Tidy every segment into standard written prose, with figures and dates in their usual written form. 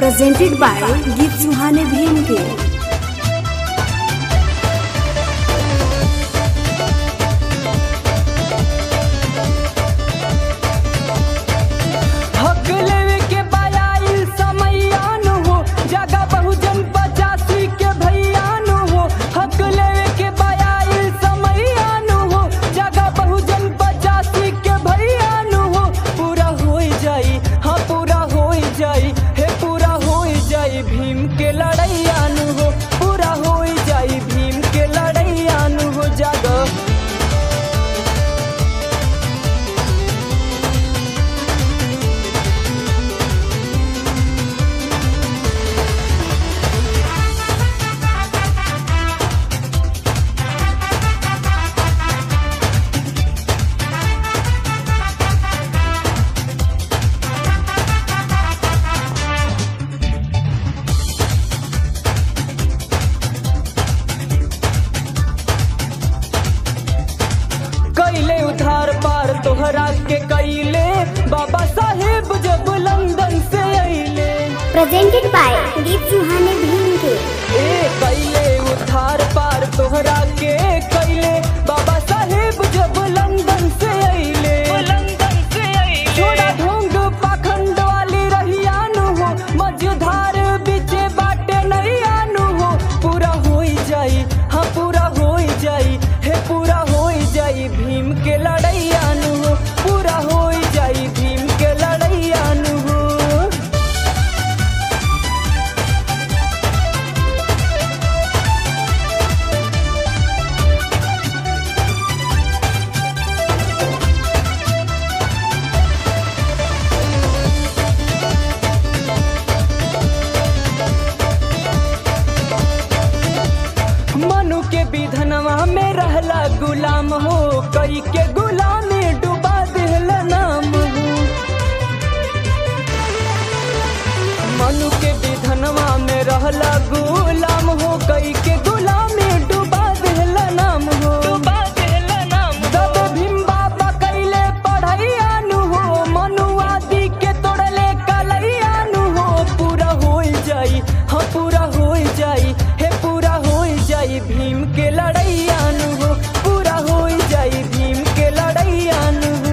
Presented by गीत सुहाने भीम के। भीम के लड़ैया नु हो पूरा हो जाई, भीम के लड़ैया नु हो जागो। कैले उधार पार तोहरा के कैले बाबा साहेब जब लंदन से अइले। प्रेजेंटेड बाय गीत सुहाने भीम के। कैले उधार पार तोहरा के कैले बाबा साहेब जब लंदन से अइले। थोड़ा ढोंग पाखंड वाली रहिया नु हो, मझधार बीचे बाटे नैया नु हो। पूरा हो जाई, हाँ पूरा हो जाई, हे पूरा हो जाई भीम के लड़ैया नु हो, पूरा हो जाई भीम के लड़ैया नु हो। मनु के विधनवा में रहला गुलाम हो, कई के गुलामी डुबा दिल नाम हो। मनु के विधनवा में रहला गुलाम हो, कई के गुलामी डुबा दिल नाम हो। तब भीम बाबा कैले पढ़ैया नु हो, मनु आदि के तोड़ले कलैया नु हो। पूरा हो जाई, हाँ पूरा हो जाई, हे पूरा हो जाई भीम के लड़ैया नु हो, पूरा हो जाई भीम के लड़ैया नु हो।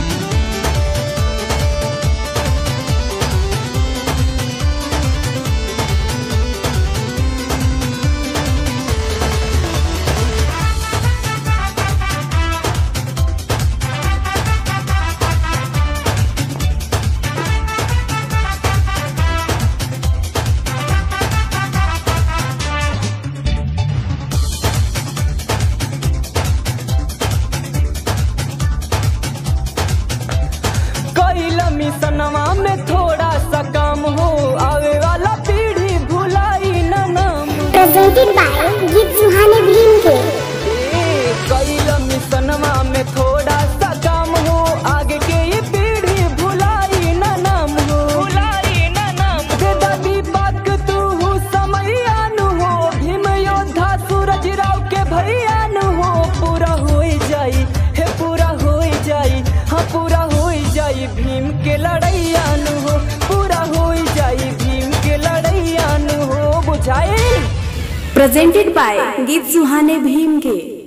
मिशनवा में थोड़ा सा काम हो, आवे वाला पीढ़ी भुलाई न नाम। प्रेजेंटेड बाय गीत सुहाने भीम के। कैला मिशनवा में थोड़ा सा काम हो, आगे के ये पीढ़ी भुलाई न नाम हो। वेदा दीपक तू समैया नु हो, भीम योद्धा सूरज राव के भैया नु हो। पूरा हो जाई, हे पूरा हो जाई, हाँ पूरा हो जाई भीम के लड़ैया नु हो, पूरा हो जाई भीम के लड़ैया नु हो। बुझाई। प्रेजेंटेड बाय गीत सुहाने भीम के।